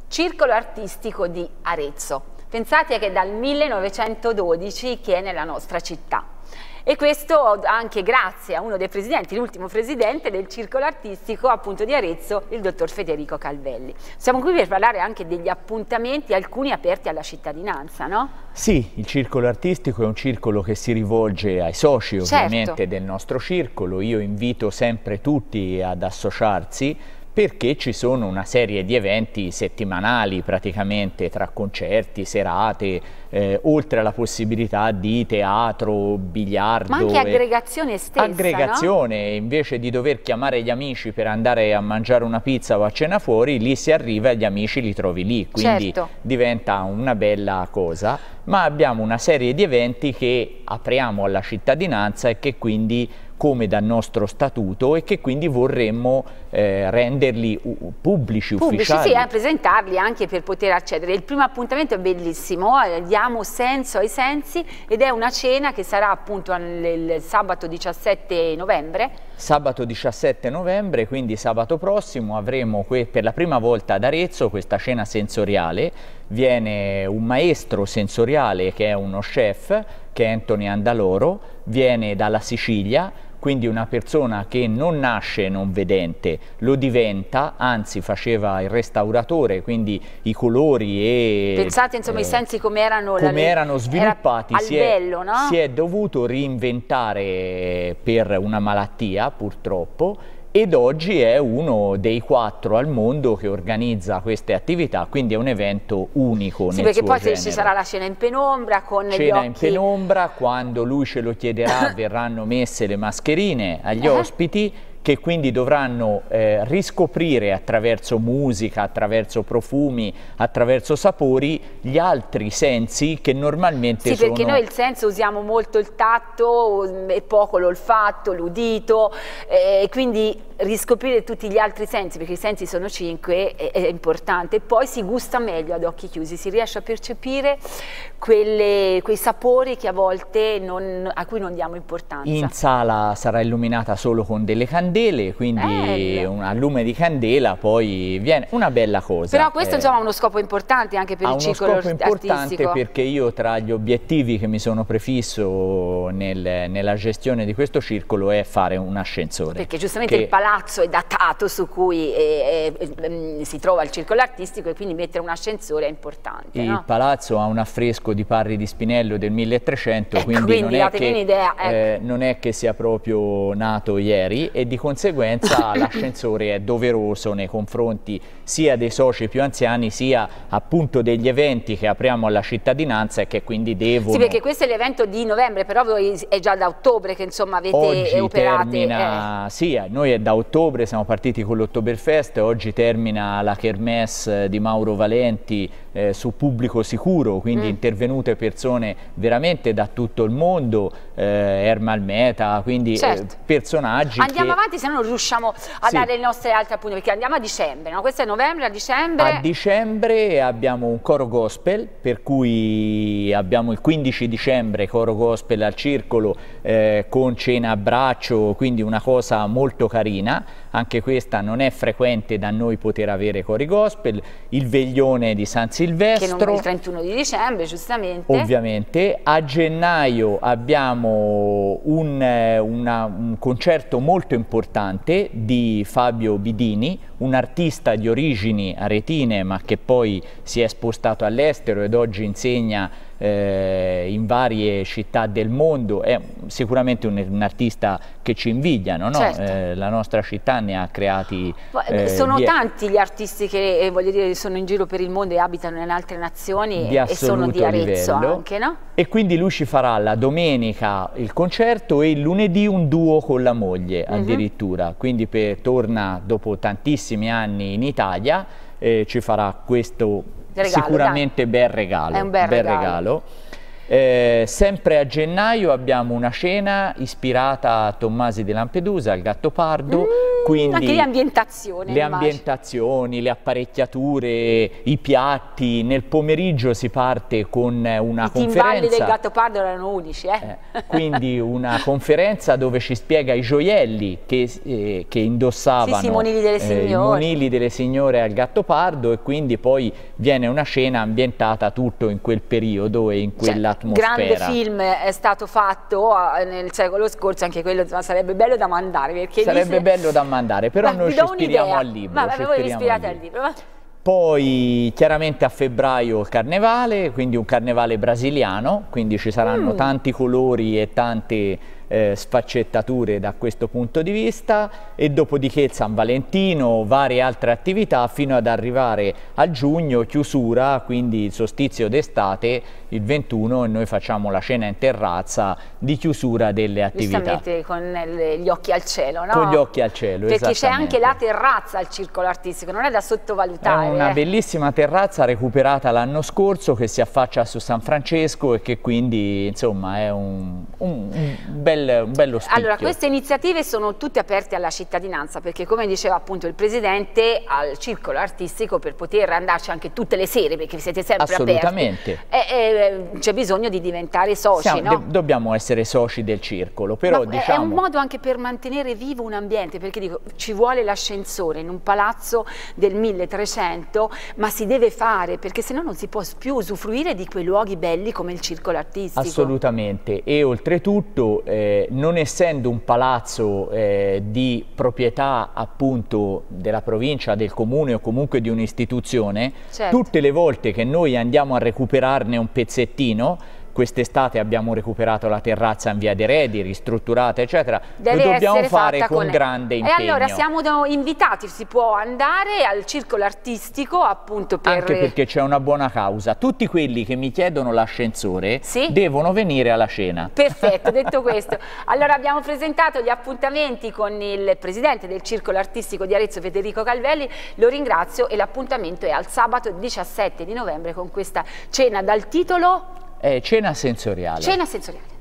Circolo Artistico di Arezzo. Pensate che è dal 1912 che è nella nostra città. E questo anche grazie a uno dei presidenti, l'ultimo presidente del Circolo Artistico appunto di Arezzo, il dottor Federico Calvelli. Siamo qui per parlare anche degli appuntamenti, alcuni aperti alla cittadinanza, no? Sì, il Circolo Artistico è un circolo che si rivolge ai soci ovviamente del nostro circolo. Io invito sempre tutti ad associarsi, perché ci sono una serie di eventi settimanali praticamente, tra concerti, serate, oltre alla possibilità di teatro, biliardo. Ma anche aggregazione stessa, aggregazione, no? Invece di dover chiamare gli amici per andare a mangiare una pizza o a cena fuori, lì si arriva e gli amici li trovi lì, quindi diventa una bella cosa. Ma abbiamo una serie di eventi che apriamo alla cittadinanza e che quindi, come dal nostro statuto, e che quindi vorremmo renderli pubblici, ufficiali. Sì, presentarli anche per poter accedere. Il primo appuntamento è bellissimo, diamo senso ai sensi, ed è una cena che sarà appunto il sabato 17 novembre. Sabato 17 novembre, quindi sabato prossimo, avremo per la prima volta ad Arezzo questa cena sensoriale. Viene un maestro sensoriale che è uno chef, che è Anthony Andaloro, viene dalla Sicilia, quindi una persona che non nasce non vedente, lo diventa, anzi faceva il restauratore, quindi i colori e... Pensate insomma i sensi come erano sviluppati, no? Si è dovuto reinventare per una malattia purtroppo, ed oggi è uno dei 4 al mondo che organizza queste attività, quindi è un evento unico nel suo genere. Sì, perché poi ci sarà la cena in penombra con gli occhi... Cena in penombra, quando lui ce lo chiederà verranno messe le mascherine agli ospiti, che quindi dovranno riscoprire attraverso musica, attraverso profumi, attraverso sapori, gli altri sensi che normalmente sono... Sì, perché noi il senso usiamo molto il tatto e poco l'olfatto, l'udito, quindi riscoprire tutti gli altri sensi, perché i sensi sono 5, è importante. Poi si gusta meglio ad occhi chiusi, si riesce a percepire quei sapori che a volte a cui non diamo importanza. In sala sarà illuminata solo con delle candele, quindi a lume di candela poi viene una bella cosa. Però questo insomma ha uno scopo importante anche per il circolo artistico. Ha uno scopo importante, perché io tra gli obiettivi che mi sono prefisso nella gestione di questo circolo è fare un ascensore. Perché giustamente il palazzo è datato su cui si trova il circolo artistico, e quindi mettere un ascensore è importante. Il palazzo ha un affresco di Parri di Spinello del 1300, quindi non è che sia proprio nato ieri, e di conseguenza l'ascensore è doveroso nei confronti sia dei soci più anziani, sia appunto degli eventi che apriamo alla cittadinanza e che quindi devono... Sì, perché questo è l'evento di novembre, però voi è già da ottobre che insomma avete operate. Sì, noi è da ottobre, siamo partiti con l'Oktoberfest, oggi termina la Kermesse di Mauro Valenti su Pubblico Sicuro, quindi intervenute persone veramente da tutto il mondo, Ermal Meta, quindi personaggi. Andiamo avanti, se no non riusciamo a dare le nostre altre appunti, perché andiamo a dicembre, no? Questo è novembre, a dicembre. A dicembre abbiamo un coro gospel, per cui abbiamo il 15 dicembre coro gospel al circolo con cena a braccio, quindi una cosa molto carina. Anche questa non è frequente da noi poter avere cori gospel. Il veglione di San Silvestro, che non è il 31 di dicembre, giustamente. Ovviamente. A gennaio abbiamo un concerto molto importante di Fabio Bidini, un artista di origini aretine ma che poi si è spostato all'estero ed oggi insegna in varie città del mondo. È sicuramente un artista che ci invidiano, no? La nostra città ne ha creati sono tanti gli artisti che voglio dire sono in giro per il mondo e abitano in altre nazioni e sono di Arezzo anche, no? E quindi lui ci farà la domenica il concerto e il lunedì un duo con la moglie addirittura, quindi torna dopo tantissimi anni in Italia, ci farà questo sicuramente bel regalo. È un bel regalo. Sempre a gennaio abbiamo una cena ispirata a Tommasi di Lampedusa, al Gattopardo, quindi anche le ambientazioni. Le ambientazioni, le apparecchiature, i piatti. Nel pomeriggio si parte con una conferenza. I timballi del Gattopardo erano unici, quindi una conferenza dove ci spiega i gioielli che indossavano i monili delle signore al Gattopardo, e quindi poi viene una cena ambientata tutto in quel periodo e in quell'atmosfera. Grande film è stato fatto nel secolo scorso, anche quello sarebbe bello da mandare, perché sarebbe bello da mandare, però noi ci ispiriamo al libro. Voi vi ispirate al libro. Poi chiaramente a febbraio il carnevale, quindi un carnevale brasiliano, quindi ci saranno tanti colori e tante sfaccettature da questo punto di vista, e dopodiché il San Valentino, varie altre attività, fino ad arrivare a giugno, chiusura, quindi il solstizio d'estate il 21, e noi facciamo la cena in terrazza di chiusura delle attività. Giustamente con gli occhi al cielo, no? Con gli occhi al cielo, perché c'è anche la terrazza al Circolo Artistico, non è da sottovalutare. È una bellissima terrazza recuperata l'anno scorso, che si affaccia su San Francesco e che quindi insomma è un bello spicchio. Allora, queste iniziative sono tutte aperte alla cittadinanza, perché come diceva appunto il Presidente, al Circolo Artistico, per poter andarci anche tutte le sere, perché siete sempre aperti, c'è bisogno di diventare soci, no? Dobbiamo essere soci del circolo, però diciamo... È un modo anche per mantenere vivo un ambiente, perché dico, ci vuole l'ascensore in un palazzo del 1300, ma si deve fare, perché sennò non si può più usufruire di quei luoghi belli come il Circolo Artistico. Assolutamente, e oltretutto non essendo un palazzo di proprietà appunto della provincia, del comune o comunque di un'istituzione, tutte le volte che noi andiamo a recuperarne un pezzettino, quest'estate abbiamo recuperato la terrazza in via De Redi, ristrutturata eccetera, lo dobbiamo fare con grande impegno. E allora siamo invitati, si può andare al Circolo Artistico appunto per... Anche perché c'è una buona causa, tutti quelli che mi chiedono l'ascensore devono venire alla cena. Perfetto, detto questo, allora abbiamo presentato gli appuntamenti con il Presidente del Circolo Artistico di Arezzo, Federico Calvelli, lo ringrazio, e l'appuntamento è al sabato 17 di novembre con questa cena dal titolo... Cena sensoriale. Cena sensoriale.